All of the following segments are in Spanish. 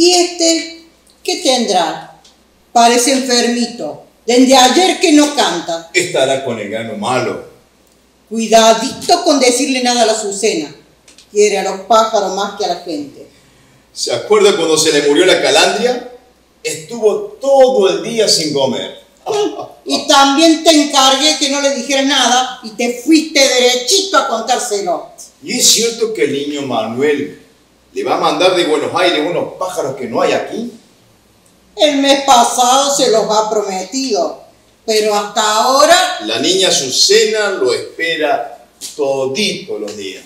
¿Y este qué tendrá? Parece enfermito. Desde ayer que no canta. Estará con el grano malo. Cuidadito con decirle nada a la Azucena. Quiere a los pájaros más que a la gente. ¿Se acuerda cuando se le murió la calandria? Estuvo todo el día sin comer. Y también te encargué que no le dijeras nada y te fuiste derechito a contárselo. ¿Y es cierto que el niño Manuel le va a mandar de Buenos Aires unos pájaros que no hay aquí? El mes pasado se los ha prometido, pero hasta ahora... La niña Azucena lo espera todito los días.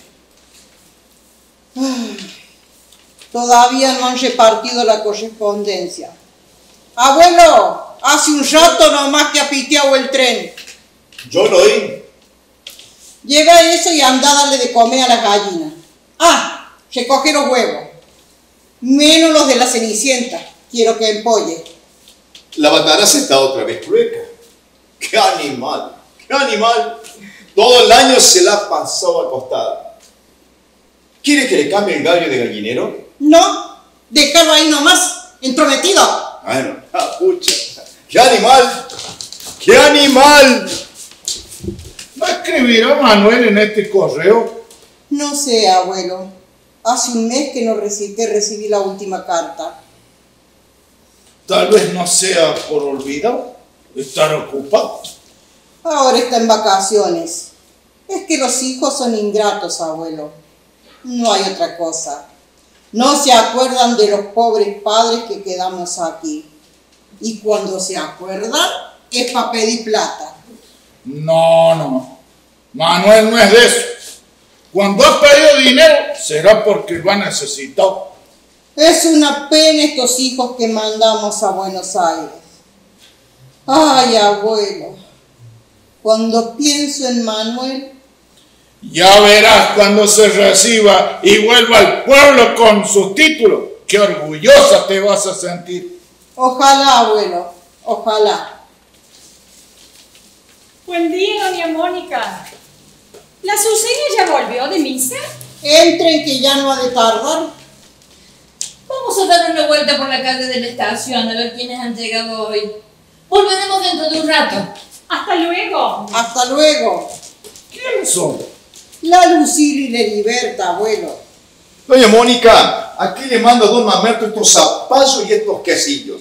Todavía no han repartido la correspondencia. Abuelo, hace un rato nomás que ha piteado el tren. Yo lo oí. Lleva eso y anda a darle de comer a las gallinas. Ah, recoge los huevos. Menos los de la Cenicienta. Quiero que empolle. La bataraza está otra vez clueca. ¡Qué animal! ¡Qué animal! Todo el año se la ha pasado acostada. ¿Quiere que le cambie el gallo de gallinero? No, déjalo ahí nomás, entrometido. Bueno, pucha. ¡Qué animal! ¡Qué animal! ¿No escribirá Manuel en este correo? No sé, abuelo. Hace un mes que no recibí la última carta. Tal vez no sea por olvido, estar ocupado. Ahora está en vacaciones. Es que los hijos son ingratos, abuelo. No hay otra cosa. No se acuerdan de los pobres padres que quedamos aquí. Y cuando se acuerdan, es para pedir plata. No. Manuel no es de eso. Cuando ha pedido dinero, será porque lo ha necesitado. Es una pena estos hijos que mandamos a Buenos Aires. Ay, abuelo. Cuando pienso en Manuel... Ya verás cuando se reciba y vuelva al pueblo con sus títulos. ¡Qué orgullosa te vas a sentir! Ojalá, abuelo, ojalá. Buen día, doña Mónica. ¿La Azucena ya volvió de misa? Entren que ya no ha de tardar. Vamos a dar una vuelta por la calle de la estación a ver quiénes han llegado hoy. Volveremos dentro de un rato. ¡Hasta luego! Hasta luego. ¿Quiénes son? La Lucila y la Liberta, abuelo. Doña Mónica, aquí le mando a don Mamerto estos zapallos y estos quesillos.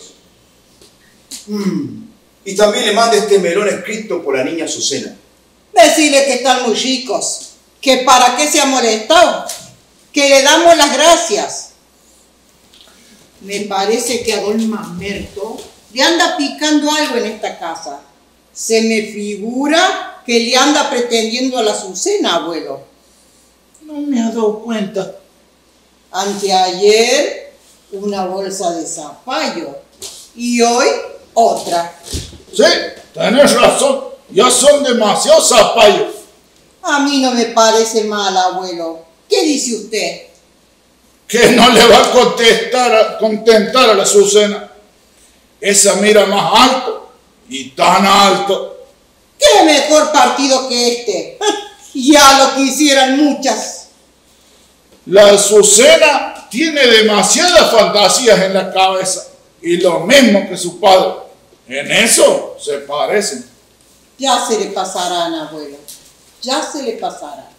Y también le manda este melón escrito por la niña Azucena. Decirle que están muy ricos. Que para qué se ha molestado. Que le damos las gracias. Me parece que a don Mamerto le anda picando algo en esta casa. Se me figura que le anda pretendiendo a la Azucena, abuelo. No me ha dado cuenta. Anteayer, una bolsa de zapallo. Y hoy, otra. Sí, tenés razón. Ya son demasiados zapallos. A mí no me parece mal, abuelo. ¿Qué dice usted? Que no le va a contentar a la Azucena. Esa mira más alto y tan alto. ¿Qué mejor partido que este? Ya lo quisieran muchas. La Azucena tiene demasiadas fantasías en la cabeza y lo mismo que su padre. En eso se parecen. Ya se le pasarán, abuelo. Ya se le pasarán.